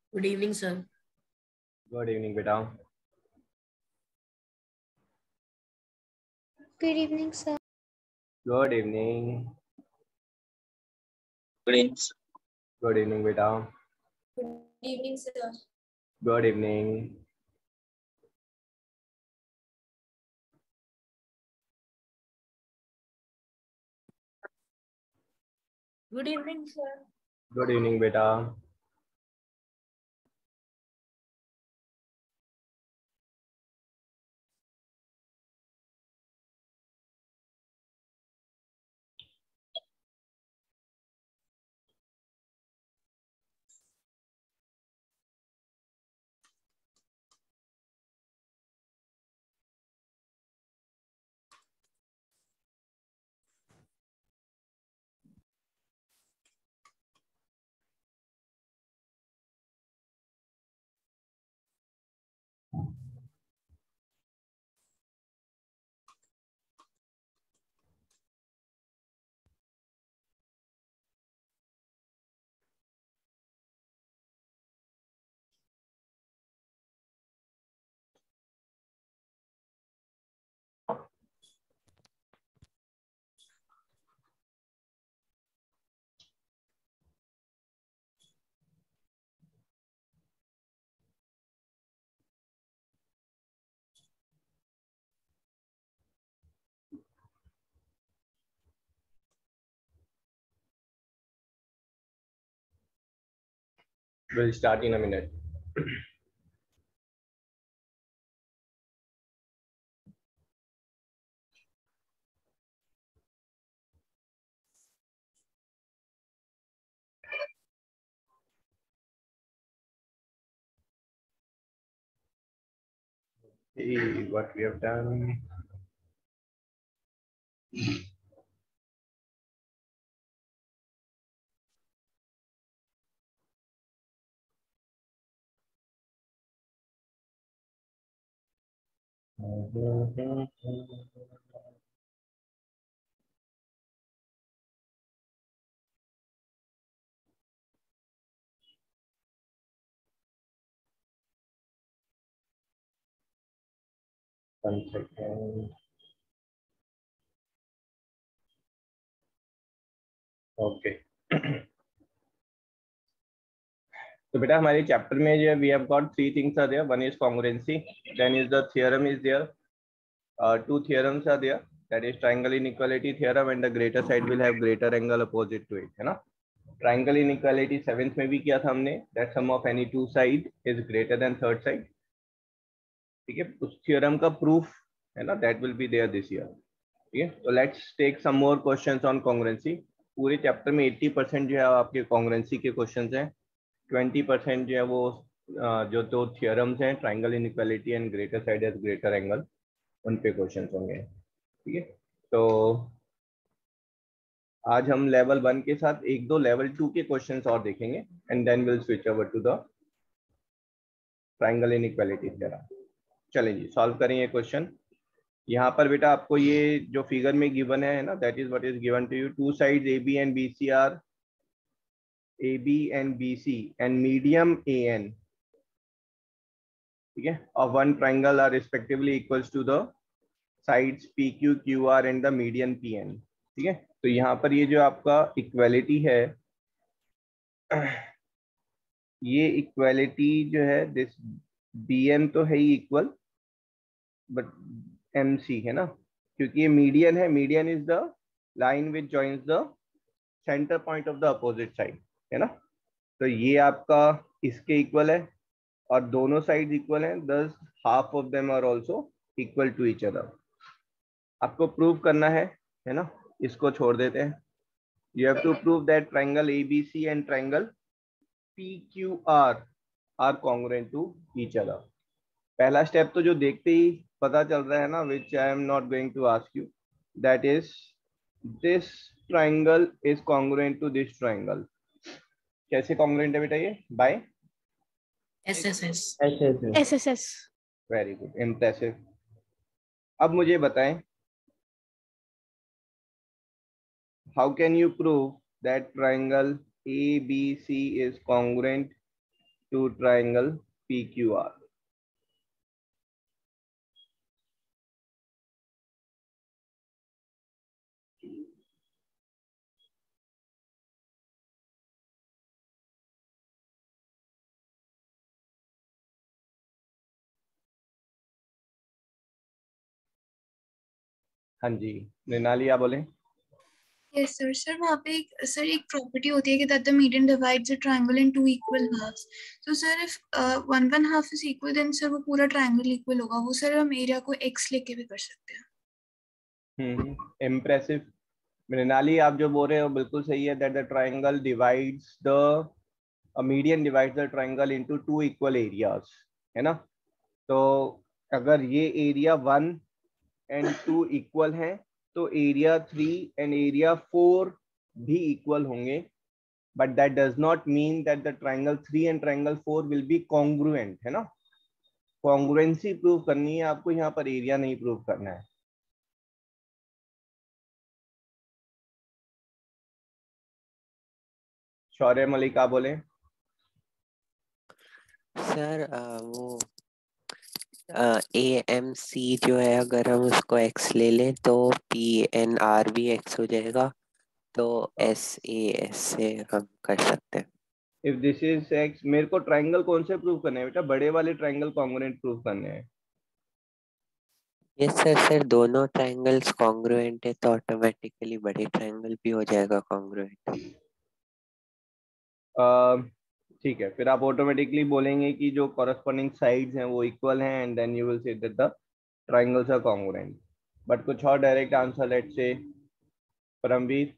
Good evening sir. Good evening बेटा। Good evening sir. Good evening. Good evening. Good evening बेटा। Good evening sir. Good evening. Good evening sir. Good evening बेटा। We'll start in a minute. See what we have done. One second. Okay. तो बेटा हमारे chapter में जो we have got three things are there. One is congruency, then is the theorem is there, two theorems are there, that is triangle inequality theorem and the greater side will have greater angle opposite to it, है ना. Triangle inequality seventh में भी किया था हमने, that sum of any two side is greater than third side. ठीक है, उस थ्योरम का प्रूफ है ना, that will be there this year. ठीक है, तो let's take some more questions on congruency. पूरे चैप्टर में 80% जो है आपके कॉन्ग्रुएंसी के क्वेश्चंस हैं. 20% जो है वो जो दो थ्योरम्स हैं, triangle inequality and greater side as greater angle, उन पे क्वेश्चन होंगे. ठीक है, तो आज हम लेवल 1 के साथ एक दो लेवल 2 के क्वेश्चंस और देखेंगे and then will switch over to the triangle inequality theorem. चलें जी, सॉल्व करें ये क्वेश्चन. यहाँ पर बेटा आपको ये जो फिगर में गिवन है ना, that is what is given to you. Two sides AB and BC are AB and BC and medium AN. ठीक है, और one triangle are respectively equals to the sides PQ QR and the median PN. ठीक है, तो यहाँ पर ये जो आपका इक्वालिटी है, ये इक्वालिटी जो है दिस BM तो है ही इक्वल, बट MC है ना, क्योंकि ये मीडियन है. Median is the line which joins the centre point of the opposite side, है ना. तो ये आपका इसके इक्वल है और दोनों साइड इक्वल हैं, thus half of them are also equal to each other. आपको प्रूव करना है ना, इसको छोड़ देते हैं. You have to prove that triangle ABC and triangle PQR are congruent to each other. पहला स्टेप तो जो देखते ही पता चल रहा है ना, which I am not going to ask you, that is this triangle is congruent to this triangle. कैसे कॉन्ग्रुएंट है बेटा ये? Bye SSS. SSS. Very good, impressive. अब मुझे बताएं, how can you prove that triangle ABC is congruent to triangle PQR. हाँ जी, मृणाली आप बोलें। Yes, sir. Sir, वहाँ पे एक प्रॉपर्टी होती है कि that the median divides a triangle in two equal halves. So sir, if one half is equal, then sir वो पूरा triangle equal होगा. वो sir हम एरिया को x लेके भी कर सकते हैं. इम्प्रेसिव। मृणाली आप जो बोल रहे हो बिल्कुल सही है, that the triangle divides the a median divides the triangle into two equal areas, है ना। तो अगर ये एरिया 1 एंड 2 इक्वल हैं तो एरिया 3 एंड एरिया 4 भी इक्वल होंगे, but that does not mean that the triangle 3 and triangle 4 will be congruent, है ना। कॉन्ग्रुएंसी प्रूव करनी है आपको, यहाँ पर एरिया नहीं प्रूव करना है। शौर्य मलिक आप बोले। सर वो AMC जो है अगर हम उसको x ले लें तो PNR भी x हो जाएगा, तो SAS से हम कर सकते हैं। इफ दिस इज x, मेरे को ट्राइंगल कौन से प्रूव करने हैं बेटा? बड़े वाले ट्राइंगल कॉन्ग्रुएंट प्रूव करने हैं। Yes sir. सर दोनों ट्राइंगल्स कॉन्ग्रुएंट है तो ऑटोमेटिकली बड़े ट्राइंगल भी हो जाएगा कॉन्ग्रुएंट। ठीक है, फिर आप ऑटोमेटिकली बोलेंगे कि जो कॉरेस्पॉन्डिंग साइड्स हैं वो इक्वल हैं and then you will say that the triangles are congruent. But कुछ और direct answer, let's say Paramveer.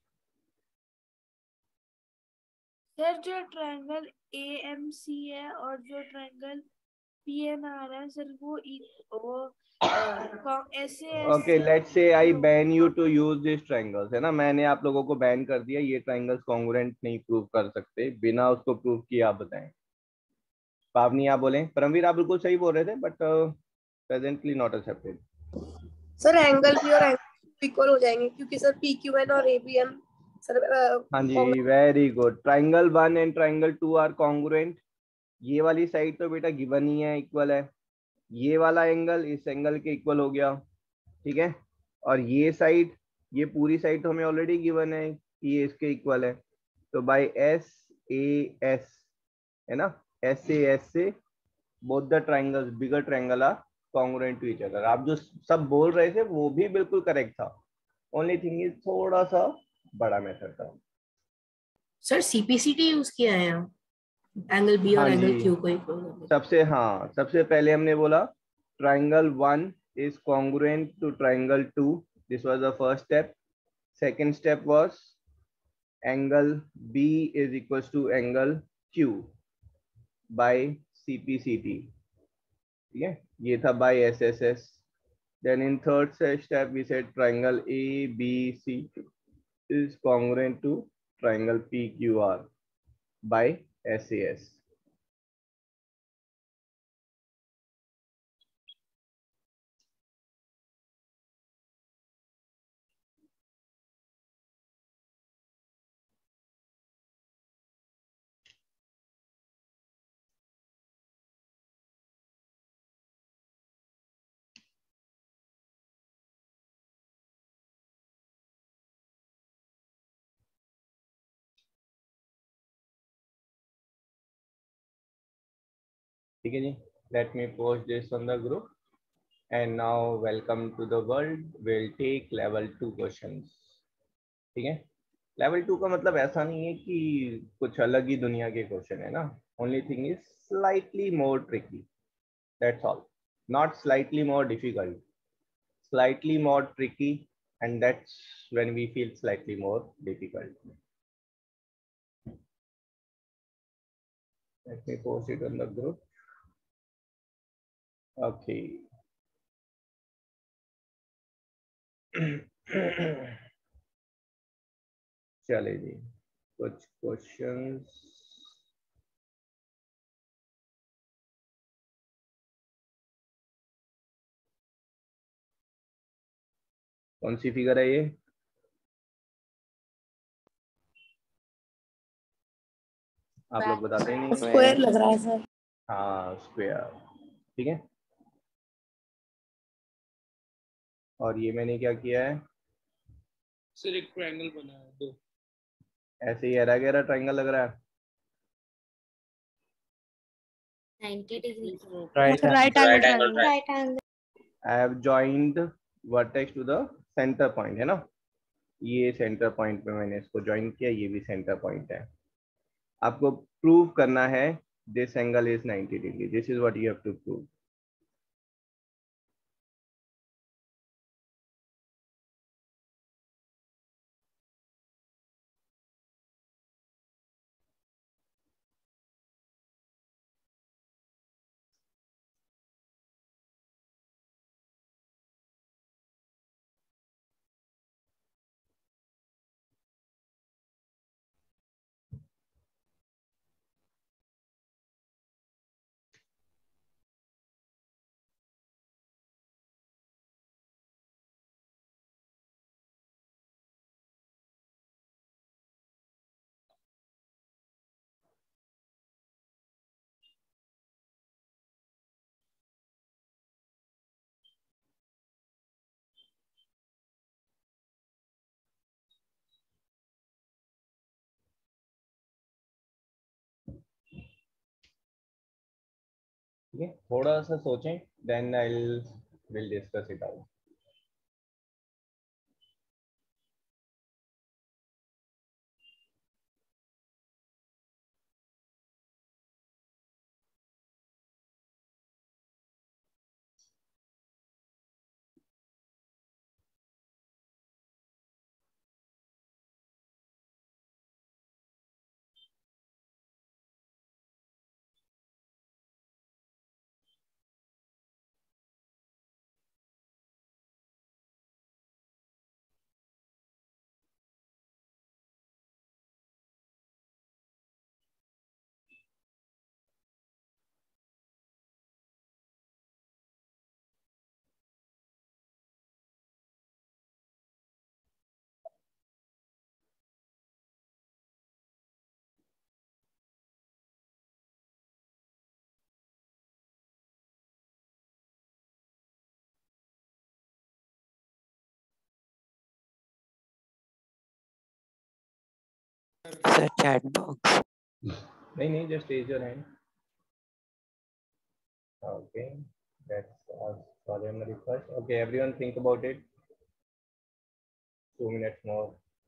Sir जो ट्रायंगल AMC है और जो ट्रायंगल PNR है सर वो ऐसे okay, let's say I ban you to use this triangles, है ना। मैंने आप लोगों को बैन कर दिया, ये ट्रायंगल्स कॉन्ग्रुएंट नहीं प्रूव कर सकते, बिना उसको प्रूव किए आप बताएं। पावनी आप बोलें। परमवीर आप बिल्कुल सही बोल रहे थे, but presently not accepted. Sir angle भी और एंगल इक्वल हो जाएंगे क्योंकि सर PQN और ABM सर हाँ जी, very good. Triangle 1 and triangle 2 are congruent. ये वाली साइड तो बेटा गिवन ही है, इक्वल है। ये वाला एंगल इस एंगल के इक्वल हो गया, ठीक है। और ये साइड, ये पूरी साइड तो हमें ऑलरेडी गिवन है कि ये इसके इक्वल है। तो बाय SAS, है ना, SAS से both the triangles, bigger triangle are congruent to each other. आप जो सब बोल रहे थे वो भी बिल्कुल करेक्ट था, ओनली थिंग इज थोड़ा सा बड़ा मेथड था। सर CPCT यूज किया है एंगल B और हाँ एंगल जी, Q को इक्वल। सबसे पहले हमने बोला ट्राइंगल 1 is congruent to triangle 2. This was the first step. Second step was angle B is equals to angle Q by CPCT. ठीक है, ये था by SSS. Then in third step we said triangle ABC is congruent to triangle PQR by SAS. ठीक है जी, let me post this on the group. And now welcome to the world. We'll take level 2 questions. ठीक है, level 2 का मतलब ऐसा नहीं है कि कुछ अलग ही दुनिया के क्वेश्चन है ना। Only thing is slightly more tricky, that's all. Not slightly more difficult, slightly more tricky, and that's when we feel slightly more difficult. Let me post it on the group. Okay चले जी, कुछ questions. कौन सी figure है ये? आप लोग बताते ही नहीं। स्क्वायर लग रहा है सर। हाँ स्क्वायर, ठीक है। और ये मैंने क्या किया है, सर एक ट्रायंगल बना है दो, ऐसे ही हरा गहरा ट्रायंगल लग रहा है। 90 degree right right angle angle right angle. I have joined vertex to the centre point, है ना, ये सेंटर पॉइंट पे मैंने इसको ज्वाइन किया, ये भी सेंटर पॉइंट है। आपको प्रूव करना है this angle is 90 degree, this is what you have to prove. ठीक है, थोड़ा सा सोचें, then I will discuss it out. Sir chat box नहीं, just raise your hand. Okay, that's our preliminary first. Okay, everyone think about it. 2 minutes more.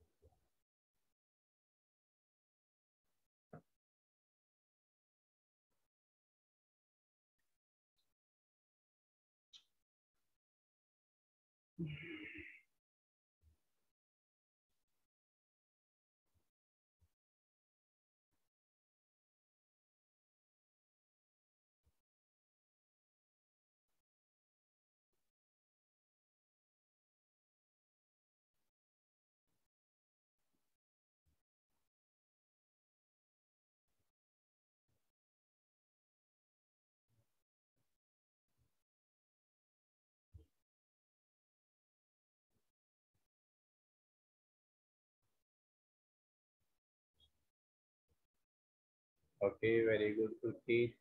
Okay, very good, Kulpreet.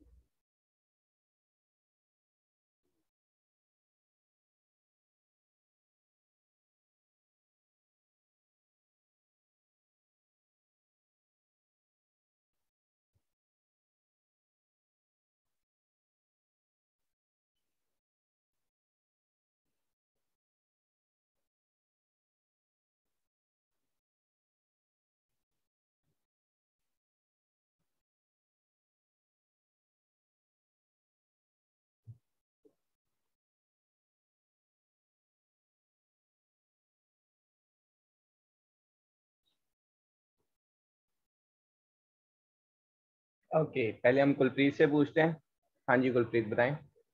Okay, पहले हम कुलप्रीत से पूछते हैं। हाँ जी कुलप्रीत बताएं।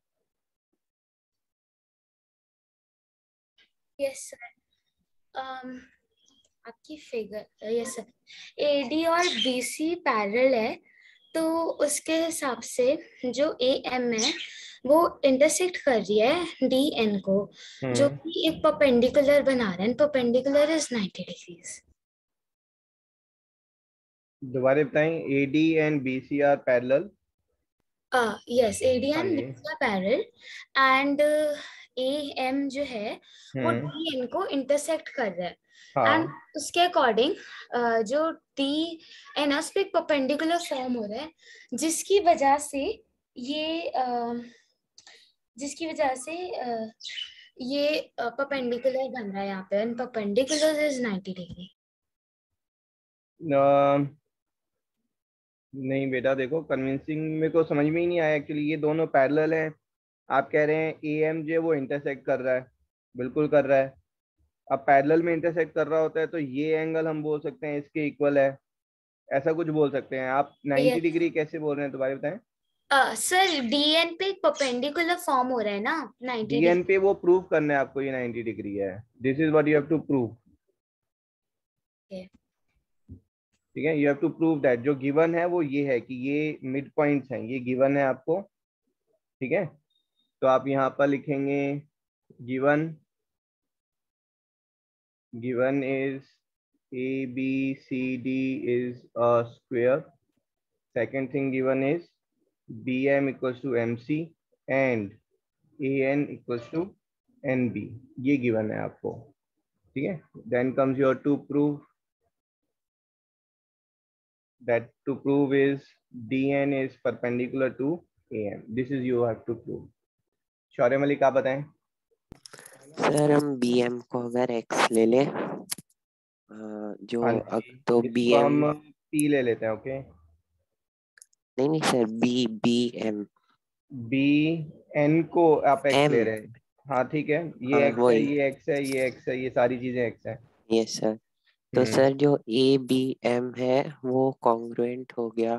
यस सर आपकी फिगर यस सर एडी और बीसी पैरेलल है, तो उसके हिसाब से जो एएम है वो इंटरसेक्ट कर रही है डीएन को, जो कि एक परपेंडिकुलर बना रहा है, परपेंडिकुलर इज 90 डिग्रीज। दोबारा बताएं, AD and BC are parallel. Yes, AD हाँ एंड जी। BC are parallel and AM जो है वो DN को इंटरसेक्ट कर रहा है एंड हाँ उसके अकॉर्डिंग जो DN उस पे एक परपेंडिकुलर फॉर्म हो रहा है जिसकी वजह से ये परपेंडिकुलर बन रहा है यहाँ पे एंड परपेंडिकुलर इज 90 डिग्री। नहीं बेटा, देखो कन्विंसिंग मेरे को समझ में ही नहीं आया एक्चुअली। ये दोनों पैरेलल हैं, आप कह रहे हैं AMJ वो इंटरसेक्ट कर रहा है, बिल्कुल कर रहा है। अब पैरेलल में इंटरसेक्ट कर रहा होता है तो ये एंगल हम बोल सकते हैं इसके इक्वल है, ऐसा कुछ बोल सकते हैं। आप 90 डिग्री कैसे बोल रहे हैं, दोबारा बताएं। सर DN पे एक परपेंडिकुलर फॉर्म हो रहा है ना 90 डिग्री। DN पे वो प्रूव करना है आपको ये 90 डिग्री है। This is what you have to prove. ठीक है, you have to prove that जो गिवन है वो ये है कि ये मिड पॉइंट्स हैं, ये गिवन है आपको। ठीक है, तो आप यहाँ पर लिखेंगे given is ABCD is a square. Second thing given is BM equals to MC and AN equals to NB. ये given है आपको। ठीक है, then comes your to prove. That to prove is DN is perpendicular to AM. This is you have to prove. शौर्य मलिक आप बताएं। Sir हम BM को अगर x ले ले जो हाँ जी, तो इसको BM हम P ले लेते हैं। ओके, नहीं सर BM BN को आप X ले M रहे हैं। हाँ ठीक है, ये हाँ X है, वही ये X है, ये X है, ये सारी चीजें X है। Yes sir. तो सर जो ABM है वो कॉन्ग्रुएंट हो गया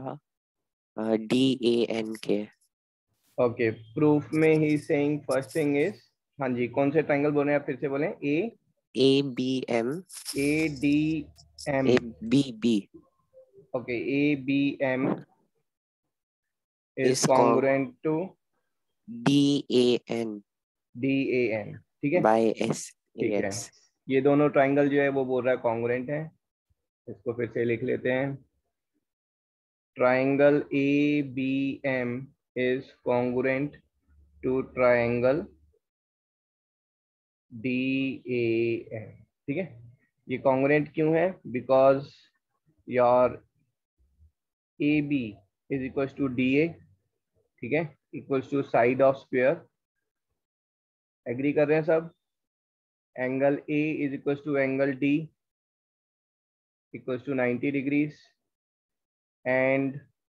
DAN के। ओके, प्रूफ में ही सेइंग फर्स्ट थिंग इज, हाँ जी कौन से ट्रायंगल बोल रहे हैं आप, फिर से बोलें। ABM ADM। BB okay, ABM is is congruent to DAN DAN। ठीक है, by ठीक है। SAS। ये दोनों ट्रायंगल जो है वो बोल रहा है कॉन्ग्रुएंट है। इसको फिर से लिख लेते हैं। Triangle ABM is congruent to triangle DAN। ठीक है, ये कॉन्ग्रुएंट क्यों है, because your AB is equals to DA। ठीक है, equals to side of square. Agree कर रहे हैं सब। Angle A is equals to angle D equals to 90 degrees and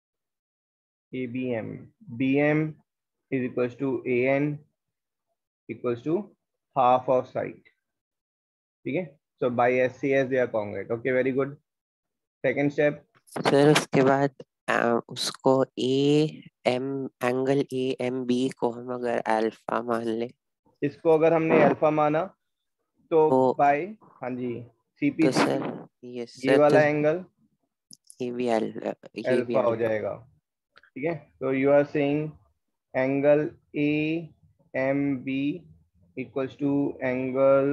ABM BM is equals to AN equals to half of side। ठीक है, so by SCS they are congruent। okay, very good। second step sir उसके बाद उसको angle AMB को हम अगर alpha मान ले, इसको अगर हमने अल्फा माना तो बाय, हाँ जी CP तो CP सर ये सर वाला तो एंगल ये भी अल्फा हो जाएगा। ठीक है, तो you are saying angle AMB equals to angle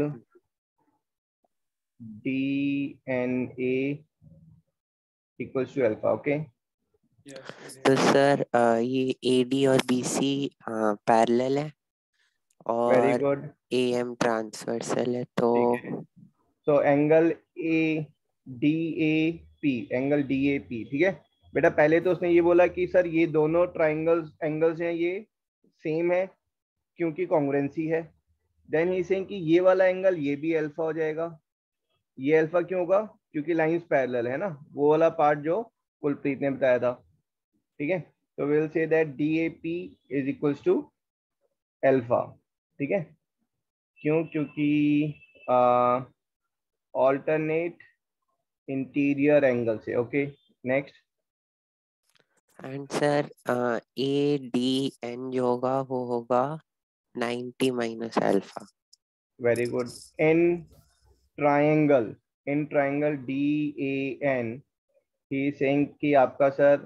DNA equals to alpha. Okay, तो सर ये AD और BC पैरेलल है वेरी और गुड। AM ट्रांसवर्सल है। तो ठीक है, so angle DAP, angle DAP। ठीक है बेटा, पहले तो उसने ये बोला कि सर ये दोनों एंगल्स हैं ये सेम है क्योंकि कॉन्ग्रुएंसी है। देन ही सेइंग कि ये वाला एंगल ये भी अल्फा हो जाएगा। ये अल्फा क्यों होगा, क्योंकि लाइंस पैरेलल है ना, वो वाला पार्ट जो कुलप्रीत ने बताया था। ठीक है, तो will say that DAP is equals to alpha. ठीक है, क्यों, क्योंकि ऑल्टरनेट इंटीरियर एंगल से। Okay, next. And sir ADN जो होगा वो होगा 90 minus alpha. Very good. In triangle DAN ही सेइंग कि आपका sir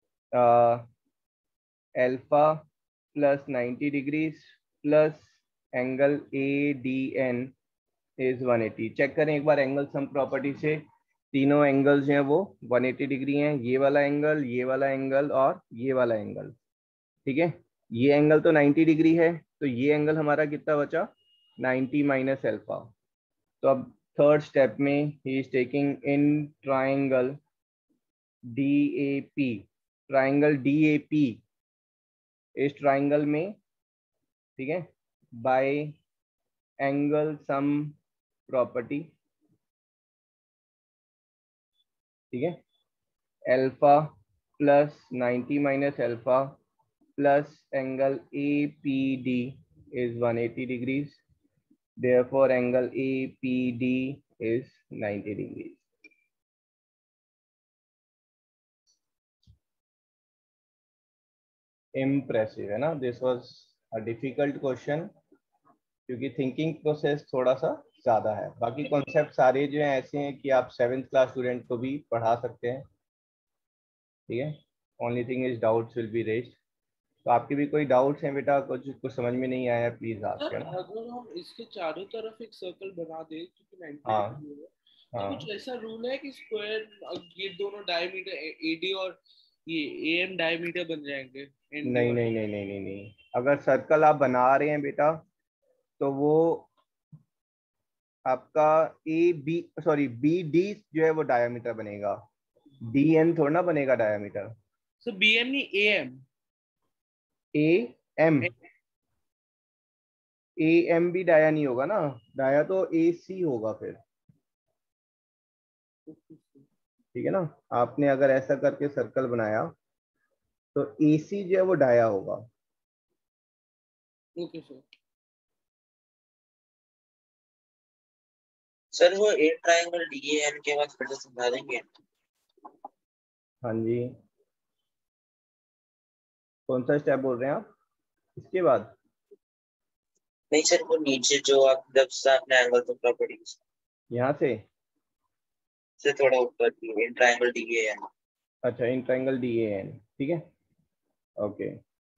alpha plus 90 degrees plus angle ADN is 180। Check करें एक बार एंगल सम प्रॉपर्टी से तीनों एंगल्स हैं वो 180 डिग्री हैं, ये वाला एंगल, ये वाला एंगल और ये वाला एंगल, ठीक है। ये एंगल तो 90 डिग्री है, तो ये एंगल हमारा कितना बचा, 90 माइनस अल्फा। तो अब थर्ड स्टेप में ही is taking in triangle DAP, triangle DAP, इस ट्राइंगल में, ठीक है, बाय एंगल सम प्रॉपर्टी, ठीक है, alpha plus 90 minus alpha plus angle APD is 180 degrees, therefore angle APD is 90 degrees. Impressive है ना, this was a difficult question क्योंकि thinking process थोड़ा सा ज़्यादा है। बाकी कॉन्सेप्ट सारे जो हैं ऐसे हैं कि आप 7th क्लास स्टूडेंट को भी पढ़ा सकते हैं, ठीक है। Only thing is doubts will be raised. तो आपके भी कोई डाउट्स हैं बेटा, कुछ समझ में नहीं आया, प्लीज आस्क सर करना। अगर हम इसके चारों तरफ एक सर्कल बना दे क्योंकि 90 हाँ डिग्री है, तो हाँ, कुछ ऐसा रूल है कि स्क्वायर ये दोनों डायमीटर AD और ये AM डायमीटर बन जाएंगे? नहीं नहीं नहीं नहीं नहीं नहीं, अगर सर्कल आप बना रहे हैं बेटा तो वो आपका BD जो है वो डायमीटर बनेगा, DN थोड़ा ना बनेगा डायमीटर। सो BM नहीं AM? AM भी डाया नहीं होगा ना, डाया तो AC होगा फिर, ठीक है ना। आपने अगर ऐसा करके सर्कल बनाया तो AC जो है वो डाया होगा। Okay sir. सर वो ए ट्रायंगल DAN के बाद फिर से समझा देंगे? हाँ जी, कौन सा स्टेप बोल रहे हैं आप इसके बाद? नहीं सर, वो नीचे जो आप जब से आपने एंगल तो प्रॉपर्टीज यहाँ से थोड़ा ऊपर की इन ट्रायंगल DAN। अच्छा, इन ट्रायंगल DAN, ठीक है, ओके।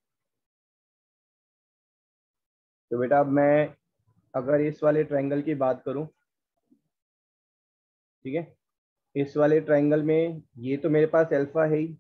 तो बेटा अब मैं अगर इस वाले ट्रायंगल की बात करूं, ठीक है, इस वाले ट्रायंगल में ये तो मेरे पास अल्फा है ही,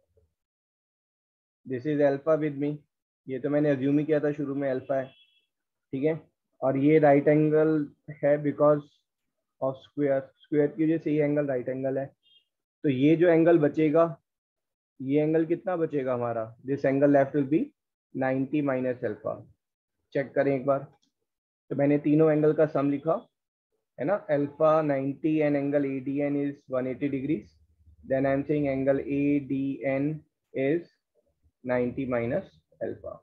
this is alpha with me, ये तो मैंने अज्यूम ही किया था शुरू में अल्फा है, ठीक है। और ये राइट एंगल है बिकॉज ऑफ स्क्वायर, स्क्वायर की वजह से ये एंगल राइट एंगल है। तो ये जो एंगल बचेगा, ये एंगल कितना बचेगा हमारा, this angle left will be 90 minus alpha. Check करें एक बार, तो मैंने तीनों एंगल का सम लिखा है ना, alpha 90 and angle ADN is 180 degrees, then I am saying angle ADN is 90 minus alpha.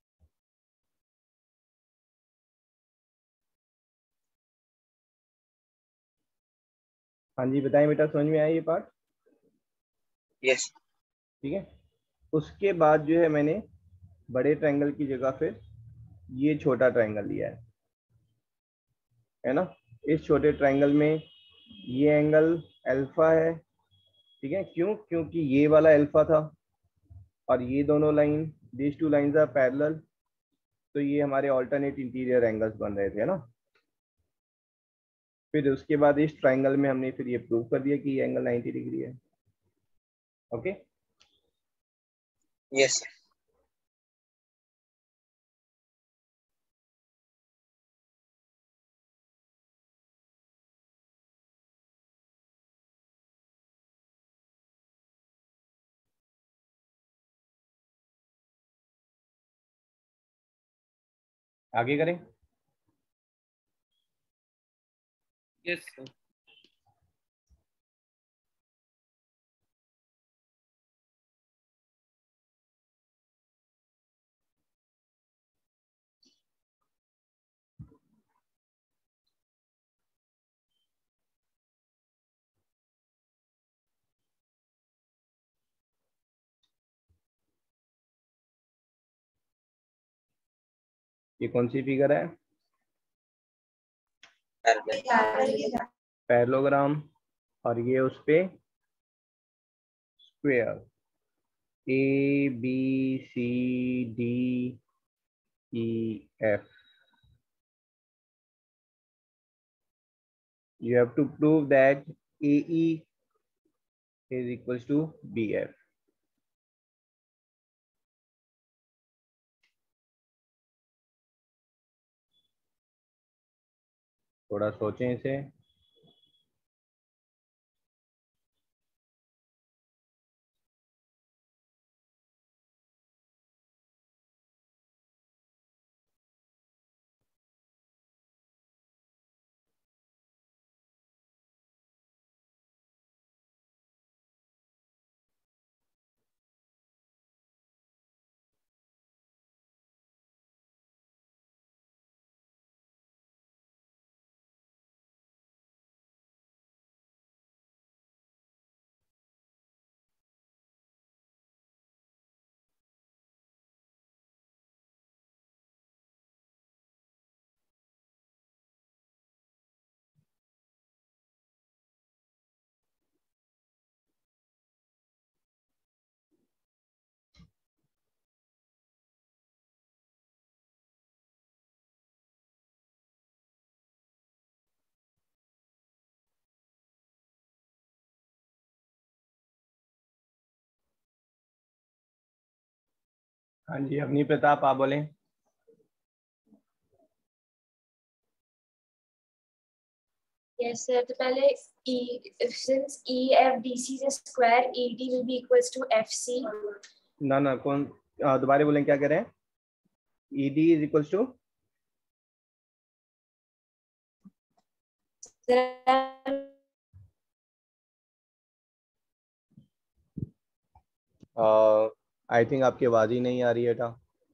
हाँ जी बताएं बेटा, समझ में आया ये पार्ट? यस। ठीक है, उसके बाद जो है मैंने बड़े ट्रायंगल की जगह फिर ये छोटा ट्रायंगल लिया है ना। इस छोटे ट्रायंगल में ये एंगल अल्फा है, ठीक है, क्यों, क्योंकि ये वाला अल्फा था और ये दोनों line, these two lines are parallel, तो ये हमारे ऑल्टरनेट इंटीरियर एंगल्स बन रहे थे ना। फिर उसके बाद इस ट्रायंगल में हमने फिर ये प्रूव कर दिया कि ये एंगल 90 डिग्री है। Okay, yes. आगे करें। Yes sir. ये कौन सी फिगर है? पैरेललोग्राम, और ये उस पे square ABCDEF। You have to prove that AE is equals to BF. थोड़ा सोचें इसे। हाँ जी, अवनी प्रताप आप बोलें। Yes, sir. तो पहले since EFDC is square, ED will be equals to FC. ना कौन दोबारा बोलें, क्या कह रहे हैं? ED is equals to I think आपकी आवाज ही नहीं आ रही है बेटा।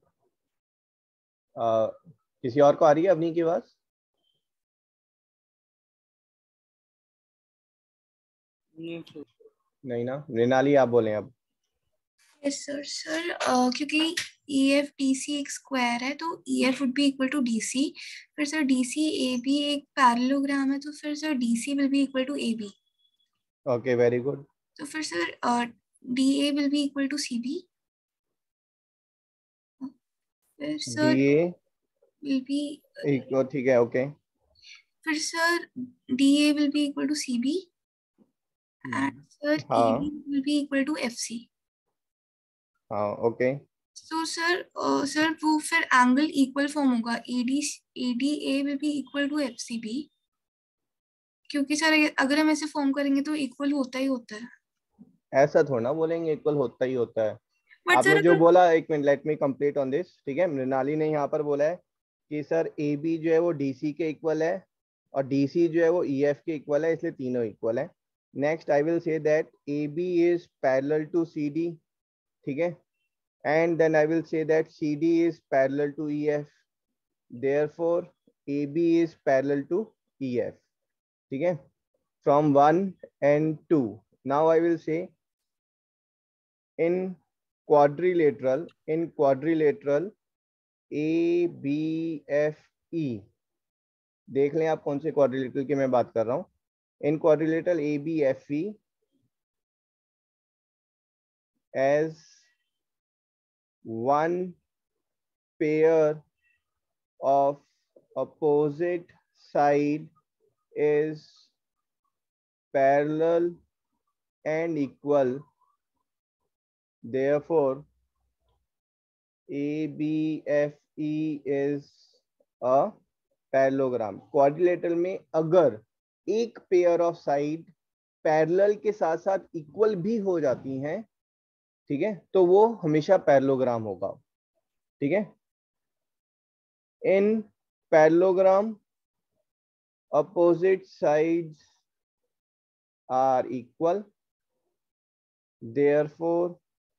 किसी और को आ रही है अपनी की आवाज? नहीं ना। मृणाली आप बोलें अब। Yes sir. सर क्योंकि EFDC एक स्क्वायर है तो EF would be equal to DC। फिर सर DC AB एक पैरेललोग्राम है तो फिर sir DC will be equal to AB। Okay, very good. तो फिर sir DA will be equal to CB। फिर sir DA will be equal, ठीक है, ओके। फिर sir DA will be equal to CB and sir हाँ EB will be equal to FC। हाँ, okay. तो sir sir वो फिर angle equal form होगा, ADA will be equal to FCB। क्योंकि सर अगर हम ऐसे फॉर्म करेंगे तो इक्वल होता ही होता है। ऐसा थोड़ा ना बोलेंगे, इक्वल होता ही होता है। बट आपने सर जो बोला, एक minute, let me complete on this, ठीक है। मृणाली ने यहाँ पर बोला है कि सर AB जो है वो DC के इक्वल है और DC जो है वो EF के इक्वल है, इसलिए तीनों इक्वल है। Next I will say that AB is parallel to CD, ठीक है, and then I will say that CD is parallel to EF, therefore AB is parallel to EF, ठीक है, from 1 and 2. Now I will say in quadrilateral ABFE, देख लें आप कौन से quadrilateral की मैं बात कर रहा हूं। In quadrilateral ABFE as one pair of opposite side is parallel and equal, therefore ABFE is a parallelogram. Quadrilateral में अगर एक पेयर ऑफ साइड पैरेलल के साथ साथ इक्वल भी हो जाती हैं, ठीक है, तो वो हमेशा पैरेललोग्राम होगा, ठीक है। In parallelogram opposite sides are equal, therefore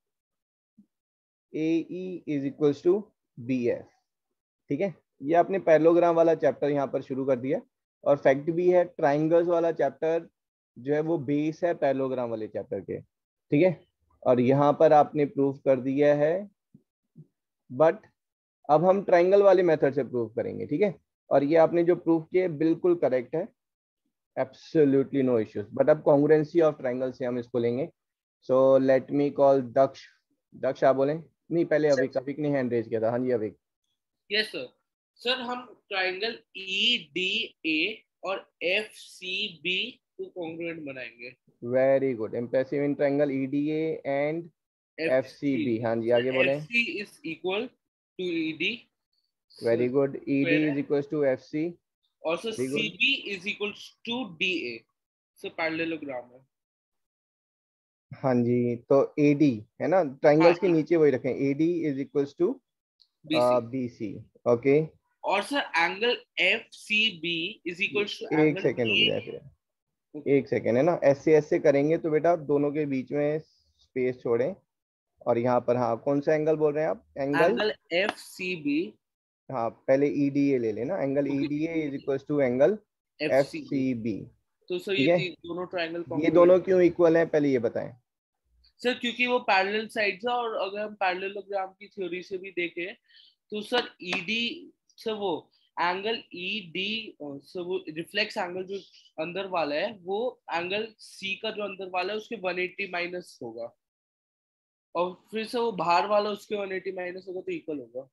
AE is equals to BF, ठीक है। ये आपने पैरेललोग्राम वाला चैप्टर यहाँ पर शुरू कर दिया और फैक्ट भी है, ट्राइंगल्स वाला चैप्टर जो है वो बेस है पैरेललोग्राम वाले चैप्टर के, ठीक है। और यहाँ पर आपने प्रूफ कर दिया है, बट अब हम ट्राइंगल वाले मेथड से प्रूफ करेंगे, ठीक है। और ये आपने जो प्रूफ किया बिल्कुल करेक्ट है, एब्सोल्युटली नो इश्यूज। बट अब कॉन्ग्रुएंसी ऑफ ट्राइंगल से हम इसको लेंगे। सो लेट मी कॉल दक्ष। दक्ष आप बोलें। नहीं, पहले अविक ने हैंड रेज किया था। हाँ जी अविक। Yes sir. सर हम ट्राइंगल EDA और FCB को कॉन्ग्रुएंट बनाएंगे। Very good, impressive in triangle EDA and FCB। हाँ जी, आगे बोलें। FC is equal to ED। Very good, ED is equals to FC। Also CB is equals to DA। So parallelogram है। हाँ जी, तो AD है ना, ट्रायंगल्स के नीचे वही रखें, AD is equals to BC। Okay, और sir angle FCB is equals to एक एंगल सेकेंड रुक जाए, एक सेकेंड है ना, ऐसे करेंगे तो बेटा दोनों के बीच में स्पेस छोड़ें। और यहाँ पर हाँ, कौन सा एंगल बोल रहे हैं आप? Angle FCB। हाँ, पहले EDA ले लेना, angle EDA is equals to angle FCB। तो सर ठीक ये है, दोनों ट्रायंगल ये दोनों क्यों इक्वल हैं पहले ये बताएं। सर क्योंकि वो पैरेलल साइड्स है, और अगर हम पैरेललोग्राम की थ्योरी से भी देखें तो सर ED सर वो एंगल ED सर वो रिफ्लेक्स एंगल जो अंदर वाला है वो एंगल C का जो अंदर वाला है उसके 180 माइनस होगा, और फिर से वो बाहर वाला उसके 180 माइनस होगा तो इक्वल होगा।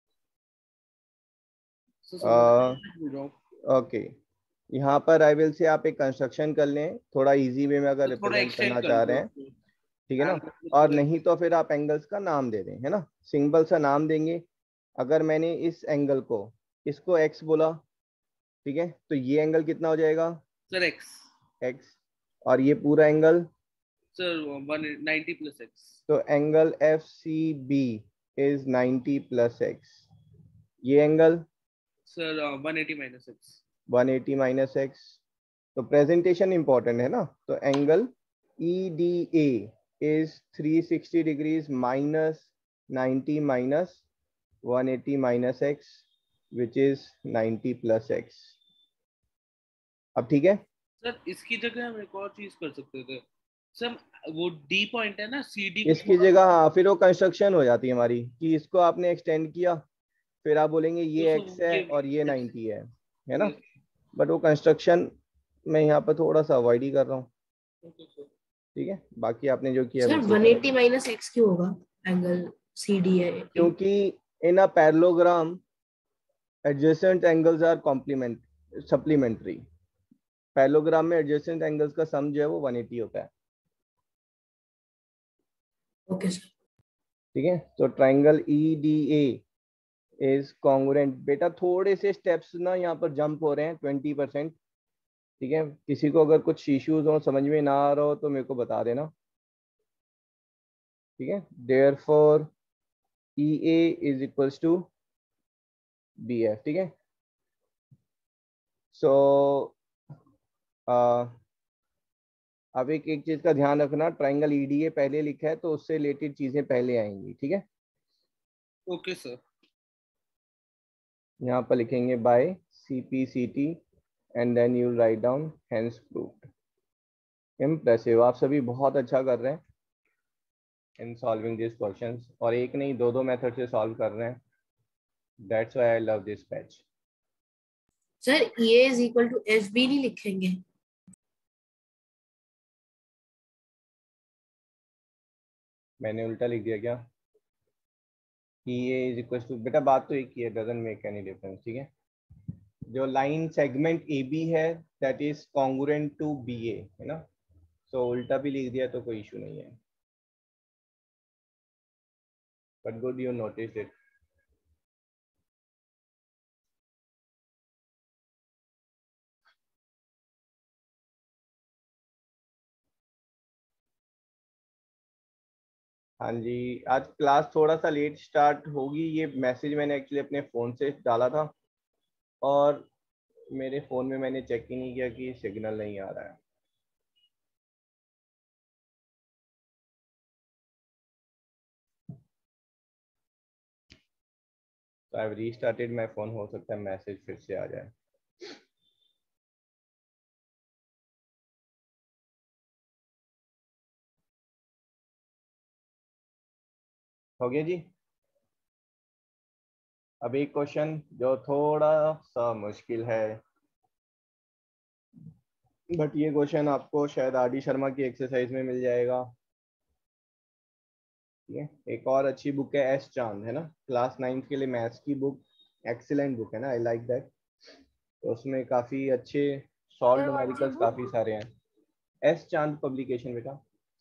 ओके, यहाँ पर आई विल से आप एक कंस्ट्रक्शन कर लें थोड़ा इजी वे में अगर तो थोड़ा रिप्रेजेंट करना एक्सटेंड चाह रहे हैं, ठीक है ना, और नहीं तो फिर आप एंगल्स का नाम दे दें, है ना, सिंपल सा नाम देंगे। अगर मैंने इस एंगल को इसको x बोला, ठीक है, तो ये एंगल कितना हो जाएगा सर x, और ये पूरा एंगल सर 190 प्लस x। तो angle FCB is 90 plus x। ये angle sir 180 minus x। 180 minus x। तो प्रेजेंटेशन इंपॉर्टेंट है ना, तो angle EDA is 360 degrees minus 90 minus 180 minus x which is 90 plus x। अब ठीक है, सर इसकी जगह हम एक और चीज कर सकते थे सर, वो D पॉइंट है ना CD, इसकी जगह हाँ, फिर वो कंस्ट्रक्शन हो जाती है हमारी कि इसको आपने एक्सटेंड किया, फिर आप बोलेंगे ये x है और ये 90 है ना, बट वो कंस्ट्रक्शन मैं यहाँ पर थोड़ा सा अवॉइड ही कर रहा हूँ। ठीक है, बाकी आपने जो किया सर 180 माइनस x क्यों होगा, एंगल CD है, क्योंकि in a parallelogram adjacent angles are complement supplementary. Parallelogram में एडजेसेंट एंगल्स का सम जो है वो 180 होता है। ओके सर, ठीक है, तो ट्रायंगल EDA इज कॉन्ग्रुएंट। बेटा थोड़े से स्टेप्स ना यहाँ पर जंप हो रहे हैं 20%। ठीक है, किसी को अगर कुछ इश्यूज हो, समझ में ना आ रहा हो तो मेरे को बता देना। ठीक है, therefore EA is equals to BF। ठीक है, सो अब एक चीज का ध्यान रखना, ट्रायंगल EDA पहले लिखा है तो उससे रिलेटेड चीजें पहले आएंगी। ठीक है, ओके सर। यहाँ पर लिखेंगे by CPCT and then you write down hence proved. Impressive, आप सभी बहुत अच्छा कर रहे हैं इन सॉल्विंग दिस क्वेश्चंस, और एक नहीं दो मेथड से सॉल्व कर रहे हैं। That's why I love this batch. Sir EA is equal to FB नहीं लिखेंगे? मैंने उल्टा लिख दिया क्या? EA इज इक्वल टू, बेटा बात तो एक ही है, डजंट मेक एनी डिफरेंस। ठीक है, जो लाइन सेगमेंट AB है that is congruent to BA, है ना, सो उल्टा भी लिख दिया तो कोई इशू नहीं है, but good you notice it. हाँ जी, आज क्लास थोड़ा सा लेट स्टार्ट होगी, ये मैसेज मैंने एक्चुअली अपने फ़ोन से डाला था और मेरे फ़ोन में मैंने चेक ही नहीं किया कि सिग्नल नहीं आ रहा है। तो I have restarted my phone, हो सकता है मैसेज फिर से आ जाए। हो गया जी। अब एक क्वेश्चन जो थोड़ा सा मुश्किल है, बट ये क्वेश्चन आपको शायद RD शर्मा की एक्सरसाइज में मिल जाएगा। ठीक है, एक और अच्छी बुक है S चांद, है ना, क्लास 9th के लिए मैथ्स की बुक, एक्सीलेंट बुक है ना, आई लाइक दैट। तो उसमें काफ़ी अच्छे सॉल्व न्यूमेरिकल्स काफ़ी सारे हैं। एस चांद पब्लिकेशन बेटा।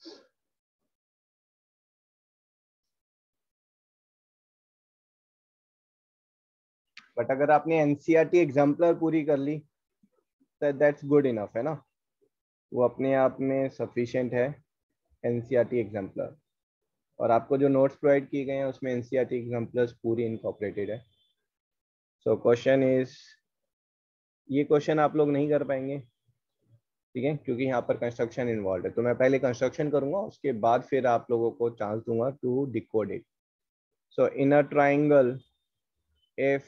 बट अगर आपने एनसीईआरटी एग्जाम्पलर पूरी कर ली तो दैट्स गुड इनफ, है ना, वो अपने आप में सफिशिएंट है एनसीईआरटी एग्जाम्पलर। और आपको जो नोट्स प्रोवाइड किए गए हैं उसमें एनसीईआरटी एग्जाम्पलर्स पूरी इनकॉर्पोरेटेड है। सो क्वेश्चन इज, ये क्वेश्चन आप लोग नहीं कर पाएंगे, ठीक है, क्योंकि यहाँ पर कंस्ट्रक्शन इन्वॉल्व है। तो मैं पहले कंस्ट्रक्शन करूंगा, उसके बाद फिर आप लोगों को चांस दूंगा to decode it. So in a triangle, if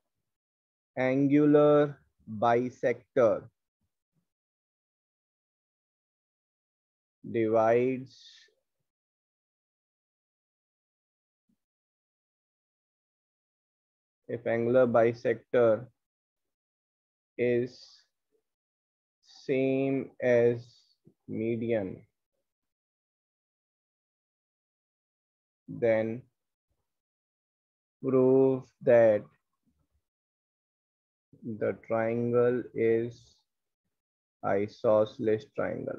angular bisector divides if angular bisector is same as median, then prove that the triangle is isosceles triangle.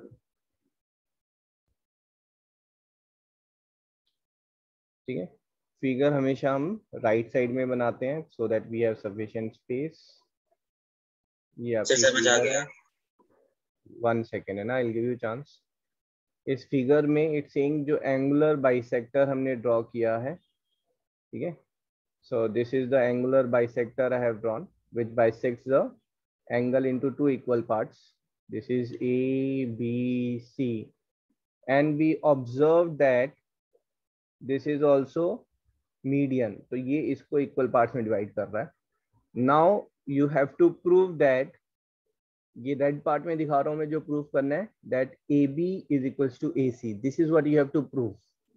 ठीक है, फिगर हमेशा हम राइट साइड में बनाते हैं so that we have sufficient space. ये आपकी figure है, 1 सेकेंड है ना, I will give you chance. इस फिगर में इट्स सेइंग जो एंगुलर बाइसेक्टर हमने ड्रॉ किया है, ठीक है, so this is the angular bisector I have drawn which bisects the angle into 2 equal parts. This is A B C and we observe that this is also median. तो ये इसको equal parts में divide कर रहा है। Now you have to prove that, ये red part में दिखा रहा हूं मैं जो प्रूफ करना है, that A B is equals to A C. This is what you have to prove.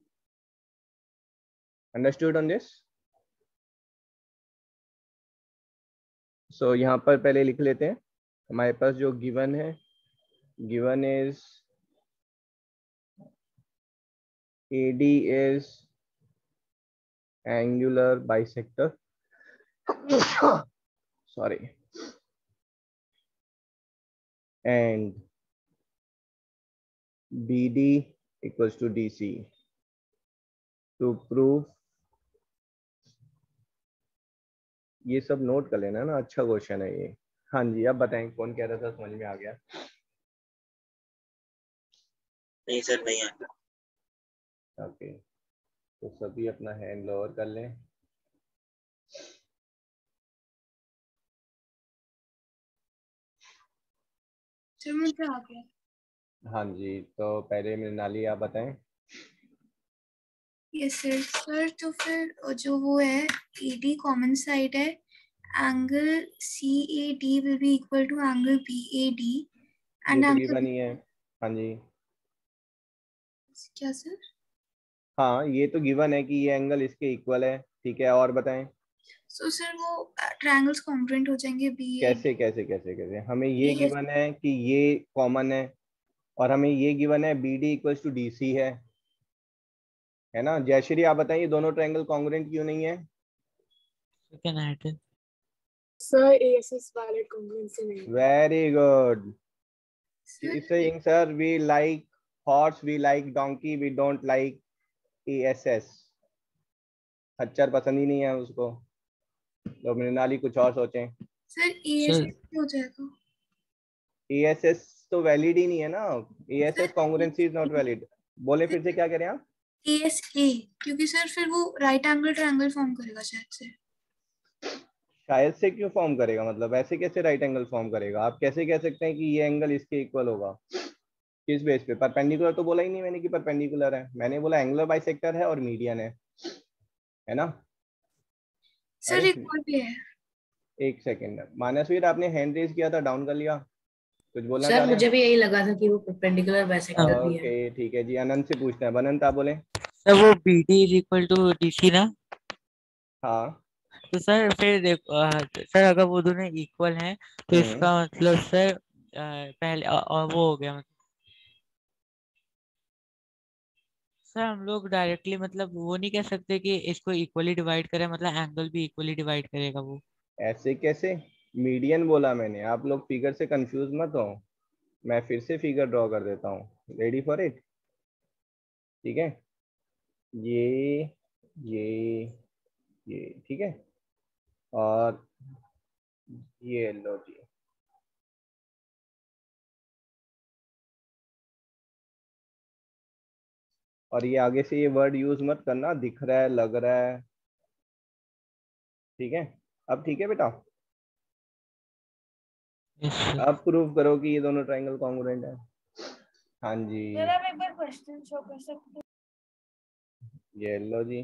Understood on this? So यहाँ पर पहले लिख लेते हैं हमारे पास जो गिवन है, given is AD is angular bisector sorry, and BD equals to DC. To prove, ये सब नोट कर लेना ना, अच्छा क्वेश्चन है ये। हाँ जी, अब बताएं कौन कह रहा था, समझ में आ गया? नहीं सर, नहीं आया। ओके, तो सभी अपना हैंड लोअर कर लें। सर मुझे आ गया। हाँ जी, तो पहले मृणाली आप बताएं। Yes sir. सर तो फिर जो वो है AD कॉमन साइड है, angle CAD will be equal to angle BAD ये and तो angle गिवन ही है। हाँ जी, क्या सर? हाँ ये तो गिवन है कि ये एंगल इसके इक्वल है, ठीक है, और बताएं। सो सर वो ट्रायंगल्स कॉन्ग्रुएंट हो जाएंगे BAD। कैसे कैसे कैसे कैसे? हमें ये गिवन है कि ये कॉमन है, और हमें ये गिवन है BD इक्वल्स टू DC है ना। जयश्री आप बताइए, दोनों ट्रायंगल कॉन्ग्रुएंट क्यों नहीं है? सर ASS valid congruency नहीं है। Very good. saying sir, we like horse, we like donkey, we don't like ASS। खच्चर पसंद ही नहीं है उसको। तो मृणाली कुछ और सोचें। सर ASS हो जाएगा। ASS तो वैलिड ही नहीं है ना, ASS congruency is not valid. बोले फिर से, क्या करें आप? ASA, क्योंकि सर फिर वो राइट एंगल ट्रायंगल फॉर्म करेगा शायद से। शायद से क्यों फॉर्म करेगा? मतलब ऐसे कैसे राइट एंगल फॉर्म करेगा? आप कैसे कह सकते हैं कि ये एंगल इसके इक्वल होगा? किस बेस पे? परपेंडिकुलर तो बोला ही नहीं मैंने कि परपेंडिकुलर है, मैंने बोला एंगुलर बाइसेक्टर है और मीडियन है ना। सर एक और भी है। एक सेकेंड, मानसवीर आपने हैंड रेज किया था, डाउन कर लिया, कुछ बोलना सर चाह रहे हैं? मुझे भी यही लगा था कि वो परपेंडिकुलर बाइसेक्टर भी है। ओके ठीक है जी, अनंत से पूछते हैं। अनंत आप बोले। सर वो BD is equal to DC ना? हाँ तो सर फिर देखो सर, अगर वो दोनों इक्वल हैं तो इसका मतलब सर पहले और वो हो गया। सर हम लोग डायरेक्टली मतलब वो नहीं कह सकते कि इसको इक्वली डिवाइड करें, मतलब एंगल भी इक्वली डिवाइड करेगा वो? ऐसे कैसे? मीडियन बोला मैंने, आप लोग फिगर से कंफ्यूज मत हो। मैं फिर से फिगर ड्रॉ कर देता हूँ, रेडी फॉर इट? ठीक है, ये ये ये ठीक है, और ये लो जी। और ये आगे से ये वर्ड यूज मत करना, दिख रहा है, लग रहा है, ठीक है? अब ठीक है बेटा, अब प्रूव करो कि ये दोनों ट्रायंगल कॉन्ग्रुएंट है। हाँ जी, सर आप एक बार क्वेश्चन शो कर सकते हैं? ये लो जी।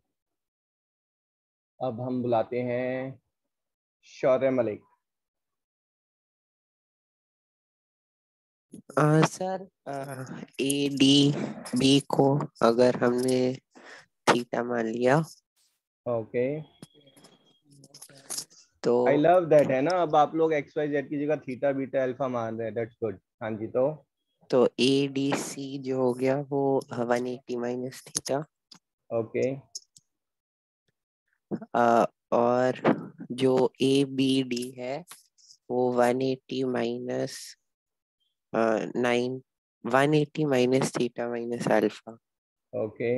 अब हम बुलाते हैं Shaurya Malik. Sir A D B को अगर हमने थीटा मान लिया, ओके, तो आई लव दैट, है ना? अब आप लोग एक्स वाई जेड की जगह थीटा बीटा अल्फा मान रहे हैं, दैट्स गुड। हाँ जी, तो ए डी सी जो हो गया वो 180 माइनस थीटा, ओके, और जो ए बी डी है वो 180 minus 180 minus theta minus alpha, okay,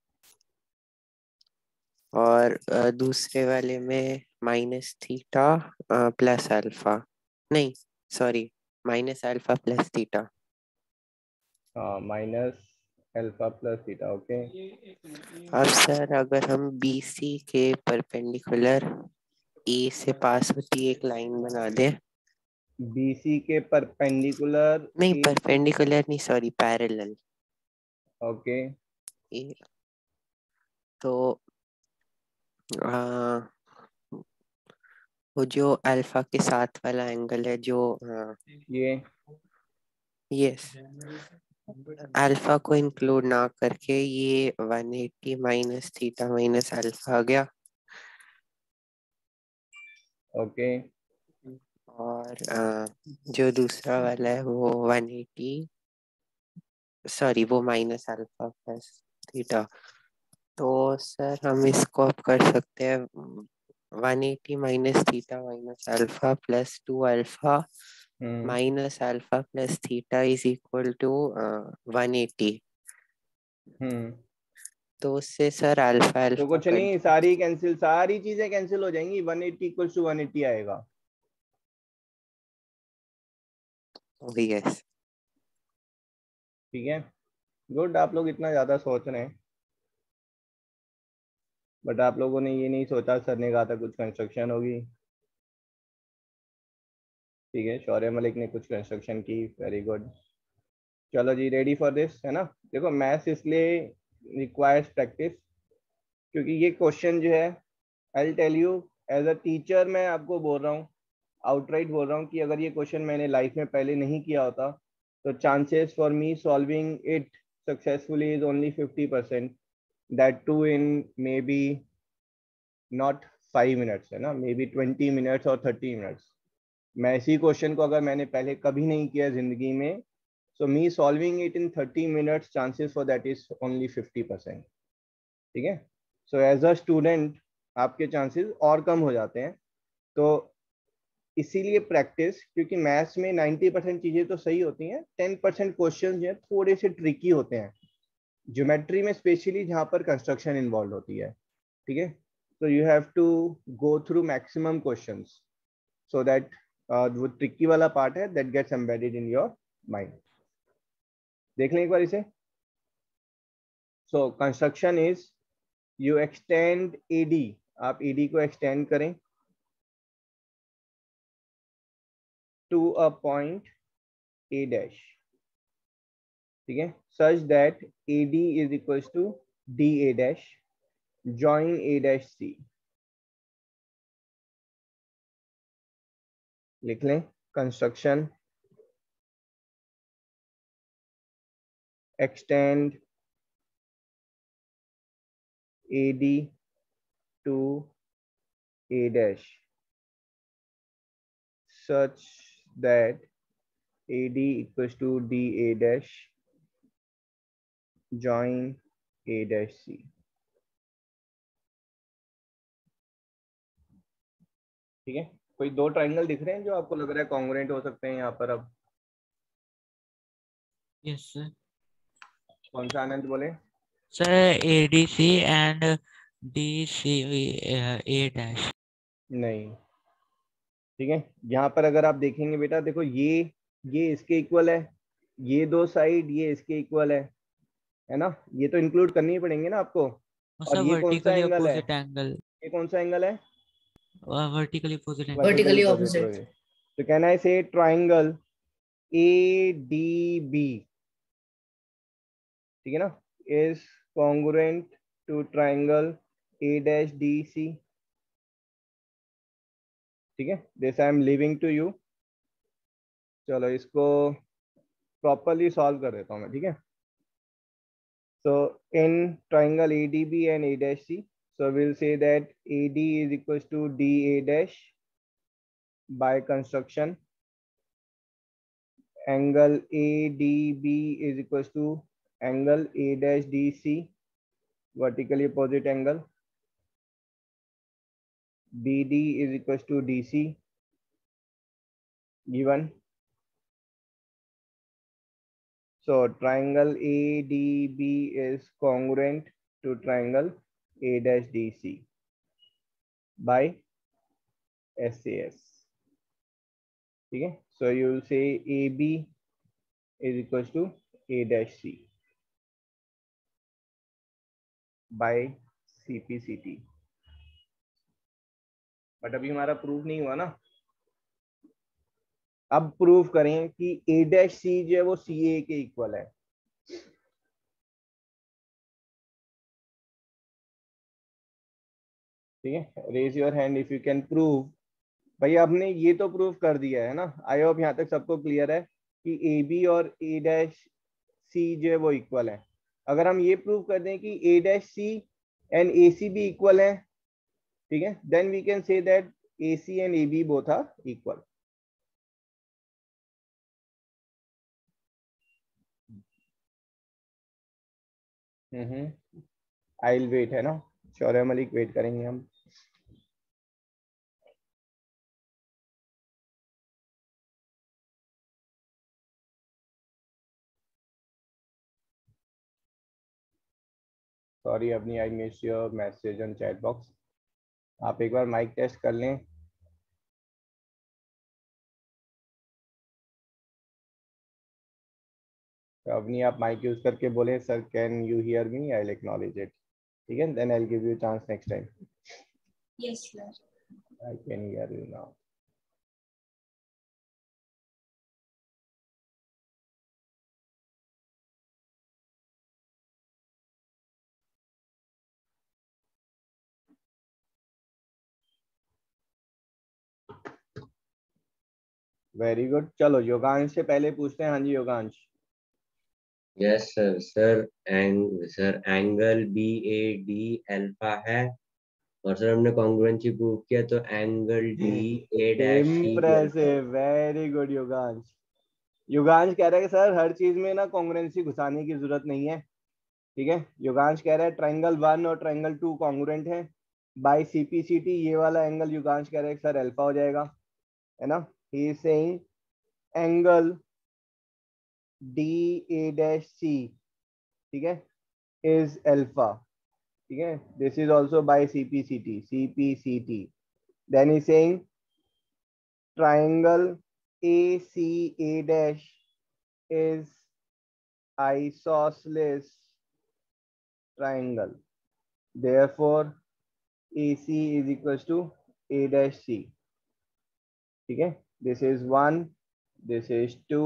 और दूसरे वाले में माइनस थीटा प्लस अल्फा, नहीं sorry, minus alpha plus theta. हाँ, minus alpha plus theta, okay. अब सर अगर हम बी सी के परपेंडिकुलर ए से पास होती एक लाइन बना दें, बीसी के परपेंडिकुलर नहीं ए, परपेंडिकुलर नहीं सॉरी पैरेलल, ओके, तो आ, वो जो अल्फा के साथ वाला एंगल है जो ये यस, अल्फा को इंक्लूड ना करके ये 180 माइनस थीटा माइनस अल्फा आ गया, ओके, और जो दूसरा वाला है वो 180 सॉरी वो माइनस अल्फा प्लस थीटा। तो सर हम इसको अब कर सकते हैं 180 minus theta minus alpha plus 2 alpha minus alpha plus theta is equal to 180। तो उससे सर अल्फा तो अल्फा कुछ नहीं, सारी कैंसिल, सारी चीजें कैंसिल हो जाएंगी, 180 इक्वल टू 180 आएगा। यस, ठीक है, गुड। आप लोग इतना ज्यादा सोच रहे हैं, बट आप लोगों ने ये नहीं सोचा, सर ने कहा था कुछ कंस्ट्रक्शन होगी। ठीक है, शौर्य मलिक ने कुछ कंस्ट्रक्शन की, वेरी गुड। चलो जी, रेडी फॉर दिस, है ना? देखो, मैथ्स इसलिए रिक्वायर्स प्रैक्टिस, क्योंकि ये क्वेश्चन जो है, I tell you as a teacher, मैं आपको बोल रहा हूँ, आउटराइट बोल रहा हूँ कि अगर ये क्वेश्चन मैंने लाइफ में पहले नहीं किया होता तो chances for me solving it successfully is only 50%, that too in may be not 5 minutes, है ना, मे बी 20 मिनट्स और 30 मिनट्स। मैं इसी क्वेश्चन को अगर मैंने पहले कभी नहीं किया जिंदगी में, so me solving it in 30 minutes, chances for that is only 50%। ठीक है, so as a student आपके चांसेस और कम हो जाते हैं। तो इसीलिए प्रैक्टिस, क्योंकि मैथ्स में 90% चीजें तो सही होती हैं, 10% क्वेश्चन जो है थोड़े से ट्रिकी होते हैं, ज्योमेट्री में स्पेशली, जहाँ पर कंस्ट्रक्शन इन्वॉल्व होती है। ठीक है, so you have to go through maximum questions so that वो ट्रिकी वाला पार्ट है that gets embedded in your mind। देख लें एक बार इसे। So construction is, you extend AD, आप AD को एक्सटेंड करें to a point A dash, ठीक है, such that AD is equal to DA dash, join A dash C। लिख लें, construction extend AD to A dash such that AD equals to DA dash, join A dash C। ठीक है, कोई दो triangle दिख रहे हैं जो आपको लग रहा है कॉन्ग्रुएंट हो सकते हैं यहाँ पर? अब यस सर। कौन सा आनंद बोले? Sir ADC and DCA dash. नहीं, ठीक है। यहाँ पर अगर आप देखेंगे बेटा, देखो ये इसके इक्वल है, ये दो साइड ये इसके इक्वल है ना, ये तो इंक्लूड करनी ही पड़ेंगे ना आपको। सर और ये कौन सा वर्टिकली एंगल है? Opposite angle. ये कौन सा एंगल है? Vertically opposite angle. Vertically opposite opposite. opposite. So can I say triangle ADB, ठीक है ना, is congruent to triangle A-DC, ठीक है। this I am leaving to you। चलो इसको प्रॉपरली सॉल्व कर देता हूँ मैं, ठीक है। so in triangle ADB and A-C, so we'll say that AD is equals to DA dash by construction, angle ADB is equals to angle A dash DC, vertically opposite angle, BD is equals to DC, given। So triangle ADB is congruent to triangle A dash DC by SAS, ठीक है। So you will say AB is equals to A dash C by CPCT। But अभी हमारा proof नहीं हुआ ना, अब proof करें कि A डैश C जो है वो CA के इक्वल है। ठीक है, raise your hand if you can prove. भाई आपने ये तो प्रूव कर दिया है ना, आई होप यहाँ तक सबको क्लियर है कि AB और A डैश C जो है वो इक्वल है। अगर हम ये प्रूव कर दें कि A dash C and AC भी इक्वल है, ठीक है, then we can say that AC and AB both are equal. I will wait, है ना, शौर्य मलिक वेट करेंगे हम। सॉरी अपनी I miss your message on chat box. आप एक बार माइक टेस्ट कर लें। तो अपनी आप माइक यूज करके बोले sir can you hear me, I will acknowledge it, ठीक है, then I will give you chance next time. Yes sir. I can hear you now. Very good. चलो योगांश से पहले पूछते हैं। हाँ जी Yogansh. Yes sir. Sir angle BAD alpha है, और सर हमने कॉन्ग्रुएंसी प्रूव किया, तो एंगल DA डैश C भी अल्फा है। Impressive, very good Yogansh. Yogansh कह रहा है कि सर हर चीज में ना कॉन्ग्रुएंसी घुसाने की जरूरत नहीं है, ठीक है। योगांश कह रहा है ट्राइंगल 1 और ट्राइंगल 2 कॉन्ग्रुएंट है बाय CPCT। ये वाला एंगल योगांश कह रहा है कि सर अल्फा हो जाएगा, है ना। He is saying angle DA dash C, ठीक है, इज अल्फा, ठीक है, this is also by CPCT। Then he saying triangle ACA dash is isosceles triangle, therefore AC is equals to A dash C, ठीक है। this is 1, this is 2,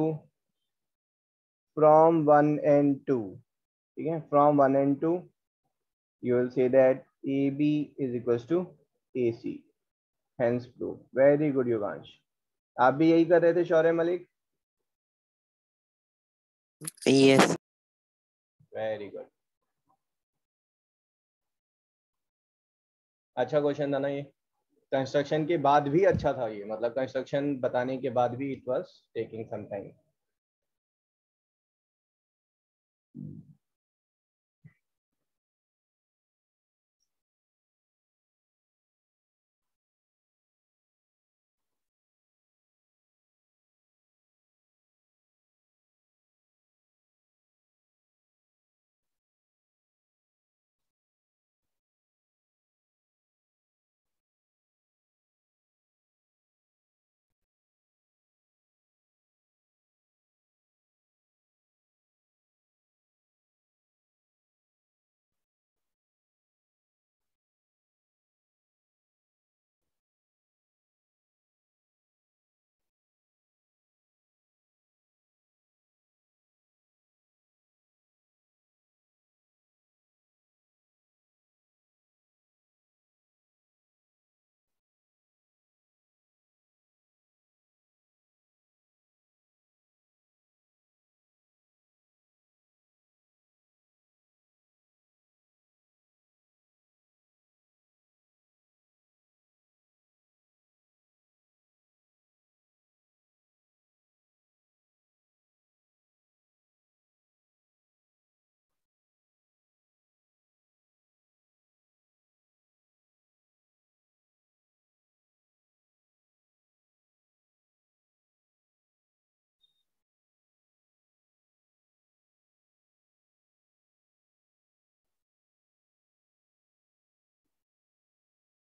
from 1 and 2, ठीक है, from 1 and 2 you will say that AB is equals to AC, hence proof। very good योगांश। आप भी यही कर रहे थे Shaurya Malik? Yes. Very good, अच्छा क्वेश्चन था ना ये। कंस्ट्रक्शन के बाद भी अच्छा था ये, मतलब कंस्ट्रक्शन बताने के बाद भी it was taking some time.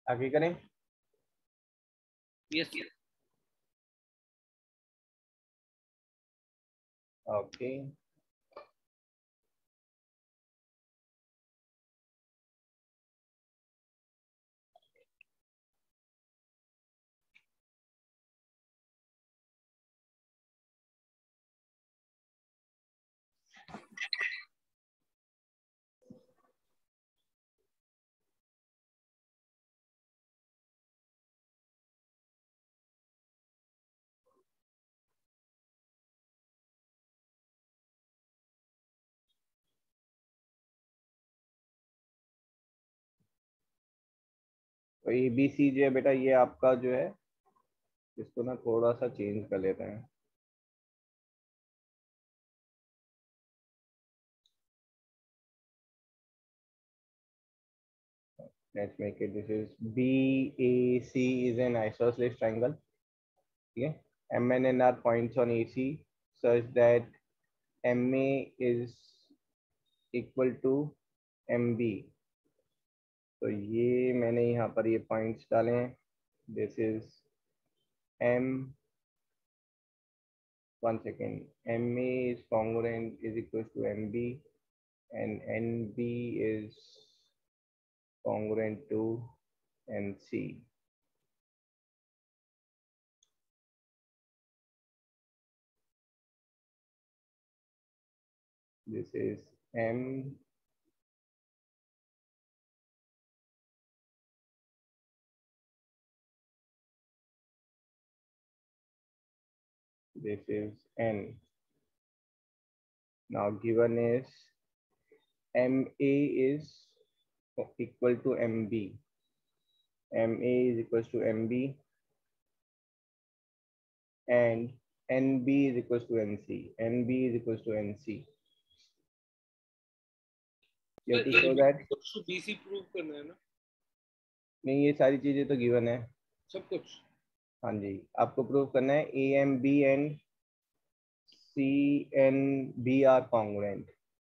आगे करें। यस ओके तो ABC जो है बेटा ये आपका जो है, इसको ना थोड़ा सा चेंज कर लेते हैं। Let's make it, this is BAC is an isosceles triangle. Okay, MN and R points on AC such that MA is equal to MB. तो ये मैंने यहाँ पर ये पॉइंट्स डाले हैं। This is M, 1 second, MA is congruent is equal to MB and NB is congruent to NC. This is M, this is N. Now given is MA is equal to MB. MA is equal to MB and NB is equal to NC. NB is equal to NC. You have to show that. तो BC prove करना है ना? नहीं, ये सारी चीजें तो given है सब कुछ। हाँ जी, आपको प्रूव करना है AMB and CNB are congruent.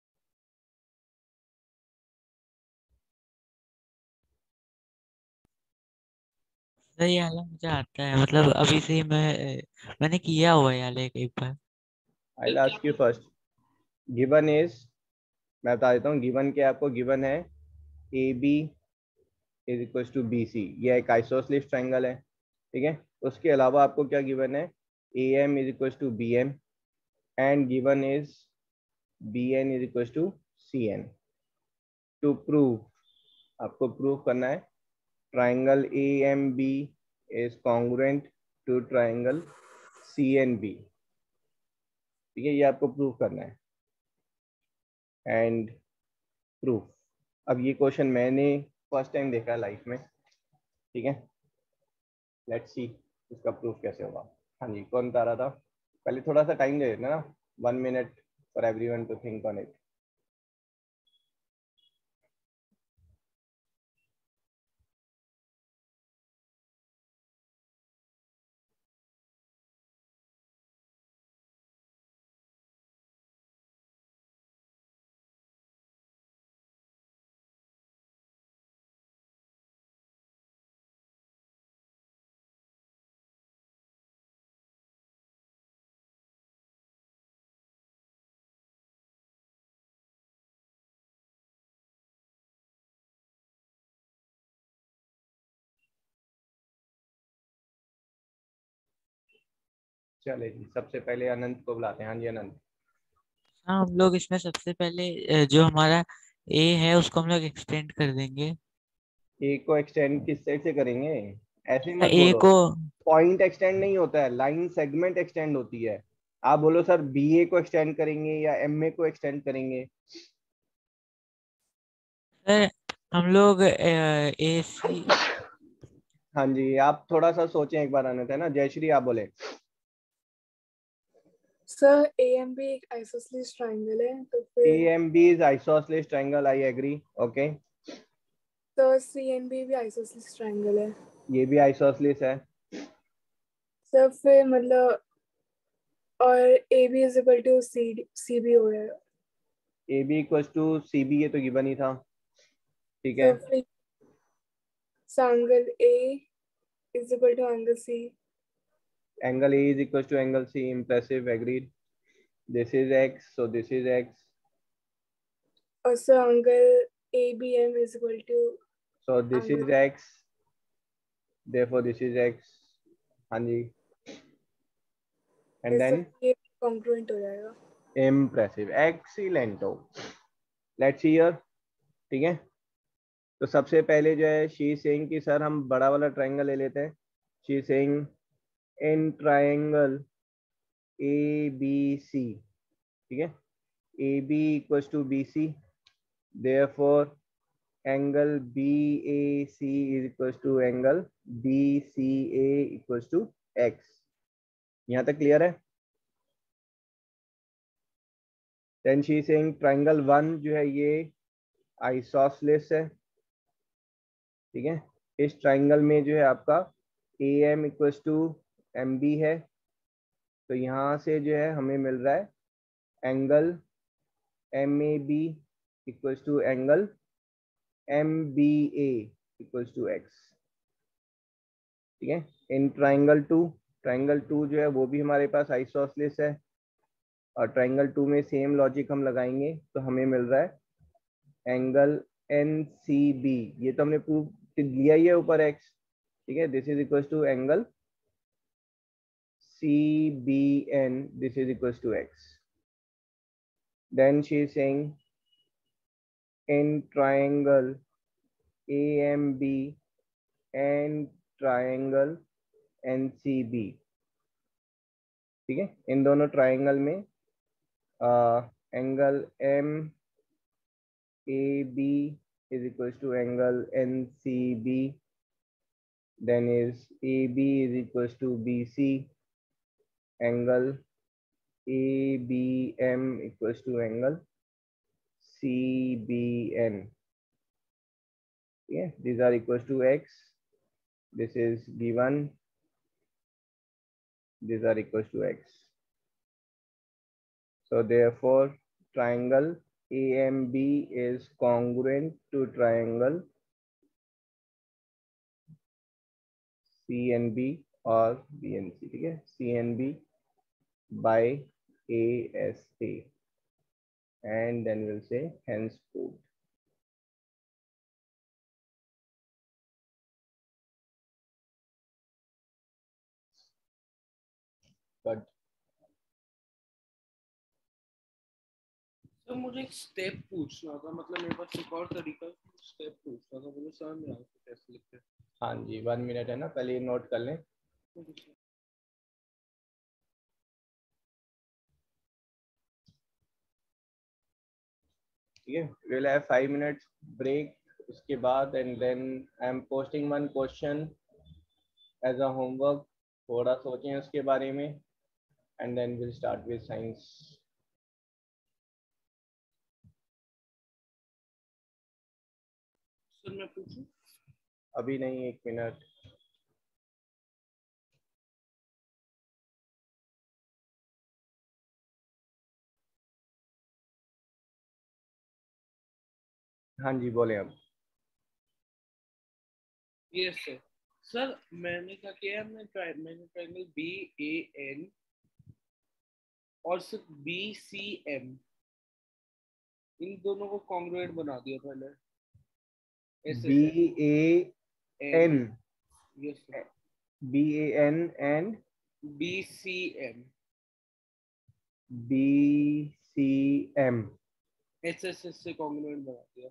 सही वाला मुझे आता है, मतलब अभी से ही मैंने किया हुआ है यार एक बार। I'll ask you first. Given is, मैं बता देता हूँ गिवन क्या आपको। गिवन है AB is equal to BC, यह एक आइसोसेलेस ट्रायंगल है, ठीक है। उसके अलावा आपको क्या गिवन है, AM is equal to BM and given is BN is equal to CN. To prove, आपको प्रूव करना है triangle AMB is congruent to triangle CNB, ठीक है। ये आपको प्रूव करना है एंड प्रूफ। अब ये क्वेश्चन मैंने फर्स्ट टाइम देखा है लाइफ में, ठीक है। लेट्स सी इसका प्रूफ कैसे होगा। हाँ जी, कौन बता रहा था? पहले थोड़ा सा टाइम दे देना ना, 1 minute for everyone to think on it. चले जी, सबसे पहले अनंत को बुलाते हैं। हाँ जी अनंत। हाँ, हम लोग इसमें सबसे पहले जो हमारा ए है उसको हम लोग एक्सटेंड कर देंगे। ए को एक्सटेंड किस साइड से करेंगे? ऐसे मत ए बोलो, को पॉइंट एक्सटेंड नहीं होता है, लाइन सेगमेंट एक्सटेंड होती है। आप बोलो सर BA को एक्सटेंड करेंगे या MA को एक्सटेंड करेंगे? सर हम लोग AC। हाँ जी, आप थोड़ा सा सोचें एक बार अनंत, है ना। जयश्री आप बोले। सर AMB एक आइसोसेलेस ट्रायंगल है, तो फिर AMB is isosceles triangle, I agree, okay। तो CNB भी आइसोसेलेस ट्रायंगल है। ये भी isosceles है। सर फिर मतलब और AB is equal to CB हो रहा है। AB equals to CB, ये तो गिवन ही था, ठीक है। तो फिर So angle A is equal to angle C. Angle A is equal to angle C. Impressive. Agreed. This is X, so this is X. Also angle ABM is equal to So this is angle. X. Therefore this is X. हाँ जी. And इससे then ये congruent हो जाएगा. impressive. Excellent. Let's see here. ठीक है. तो सबसे पहले जो है शी सेइंग कि सर हम बड़ा वाला ट्रायंगल ले लेते हैं. She saying in triangle ABC, ठीक है, AB equals to BC, therefore angle BAC is equals to angle BCA equals to X. यहाँ तक क्लियर है? Then she is saying triangle 1 जो है ये आइसोसेलेस है, ठीक है. इस ट्राइंगल में जो है आपका AM इक्वल्स टू MB है, तो यहाँ से जो है हमें मिल रहा है angle MAB equals to angle MBA equals to X, ठीक है. इन ट्राइंगल 2 जो है वो भी हमारे पास आइसोसेलेस है, और ट्राइंगल 2 में सेम लॉजिक हम लगाएंगे तो हमें मिल रहा है एंगल NCB. ये तो हमने प्रूव लिया ही है ऊपर X, ठीक है. This is equals to angle CBN, this is equals to X. Then she is saying in triangle AMB and triangle NCB, ठीक है. इन दोनों ट्राइंगल में angle MAB is equals to angle NCB, then is AB is equals to BC, angle ABM equals to angle CBN. Yeah, these are equals to X. This is given. These are equals to X. So therefore, triangle AMB is congruent to triangle CNB or BNC, ठीक है. CNB by ASA, and then we'll say hence proved. But तो मुझे एक step पूछना था, मतलब मेरे पास एक और तरीका स्टेप पूछना था, मुझे समझ नहीं आ रहा कैसे लिखते हैं. हाँ जी, 1 मिनट है ना, पहले नोट कर लें. ठीक है. we'll have 5 minutes break उसके बाद, and then I'm posting one question as a homework. थोड़ा सोचें उसके बारे में, and then we'll start with science. Sir मैं पूछूं? अभी नहीं, 1 मिनट. हाँ जी, बोले अब. Yes sir. सर मैंने क्या किया, मैंने ट्रायंगल BAN और सिर्फ BCM इन दोनों को कॉन्ग्रुएंट बना दिया पहले. BAN, yes sir. BAN and BCM SSS से कॉन्ग्रुएंट बना दिया.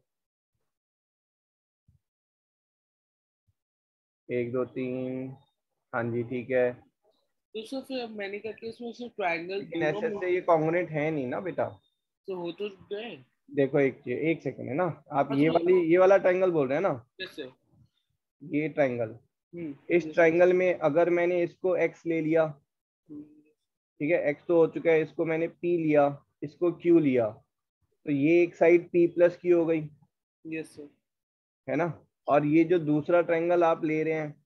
1 2 3. हाँ जी, ठीक है. तो सर फिर मैंने क्या किया, इसमें सिर्फ ट्रायंगल लेकिन SS से ये कॉन्ग्रुएंट है नहीं ना बेटा. तो हो तो गए. देखो एक सेकंड है ना, आप ये वाला ट्रायंगल बोल रहे हैं ना. कैसे? ये ट्रायंगल, इस ट्रायंगल में अगर मैंने इसको X ले लिया, ठीक है, X तो हो चुका है, इसको मैंने P लिया, इसको Q लिया, तो ये एक साइड P प्लस Q हो गई. Yes sir. है ना. और ये जो दूसरा ट्रायंगल आप ले रहे हैं,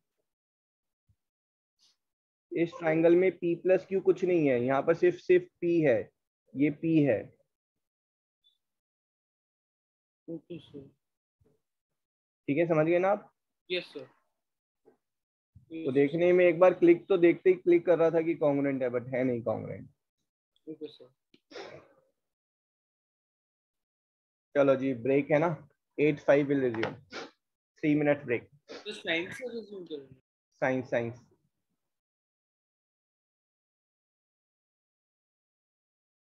इस ट्रायंगल में P प्लस Q कुछ नहीं है, यहाँ पर सिर्फ P है, ये P है. Okay sir. ठीक है, समझ गए ना आप. Yes sir. तो देखने में एक बार क्लिक तो देखते ही क्लिक कर रहा था कि कॉन्ग्रुएंट है, बट है नहीं कॉन्ग्रुएंट। Okay sir. चलो जी, ब्रेक है ना, 8:05 विल रिज्यूम, 3 मिनट ब्रेक। तो साइंस से रिज्यूम करेंगे। साइंस